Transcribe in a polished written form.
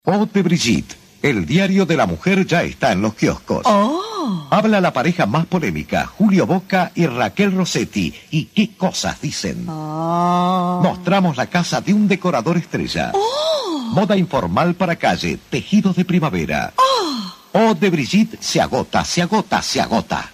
O de Brigitte, el diario de la mujer ya está en los kioscos. ¡Oh! Habla la pareja más polémica, Julio Boca y Raquel Rossetti. ¿Y qué cosas dicen? ¡Oh! Mostramos la casa de un decorador estrella. ¡Oh! Moda informal para calle, tejidos de primavera. ¡Oh! O de Brigitte se agota, se agota, se agota.